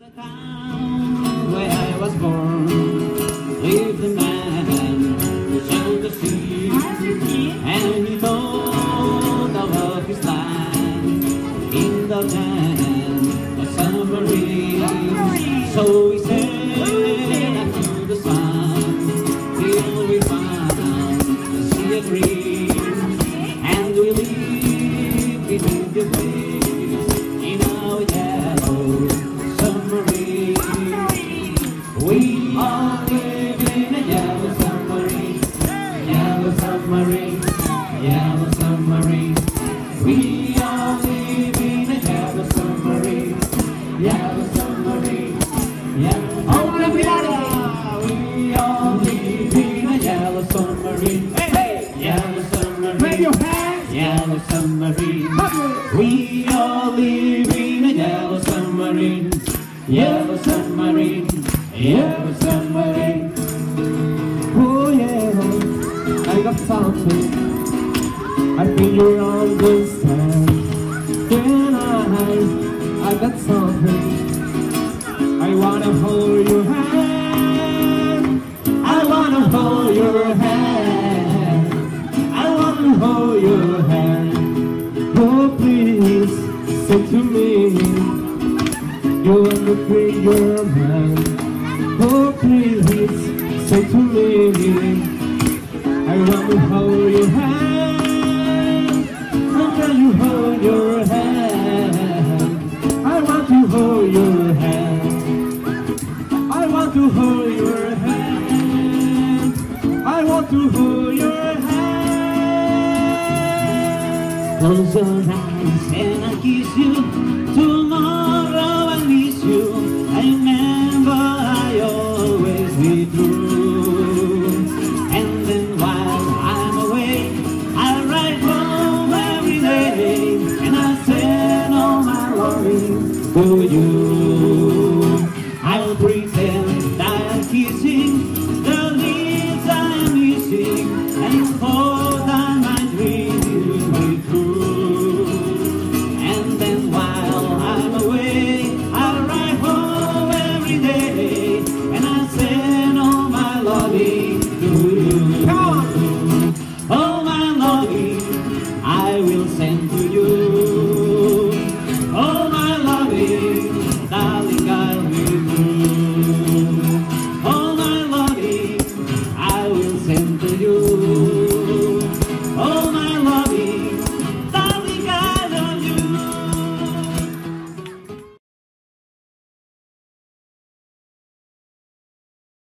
The town where I was born lived a man who sailed the sea, and he told of his land in the land of submarine. So we sailed to the sun till we found the sea of green, and we lived between the waves in our yellow submarine. We all live in a yellow submarine, yellow submarine, yellow submarine. We all live in a yellow submarine, yellow submarine, yellow. Oh, we all live in a yellow submarine. Hey, hey, yellow submarine. Wave your hands. Yellow submarine. We all live in a yellow submarine. Yellow submarine, yellow submarine. Oh yeah, I got something I think you understand. When I got something, I wanna hold your hand. I wanna hold your hand. I wanna hold your hand. Oh please, say to me, you want to be your man. Oh please, say to me, I want to hold your hand. How can you hold your hand? I want to hold your hand. I want to hold your hand. I want to hold your hand. Close your eyes and I kiss you. Tomorrow I miss you. I remember I always be true. And then while I'm away, I write home every day, and I send all my worries to you.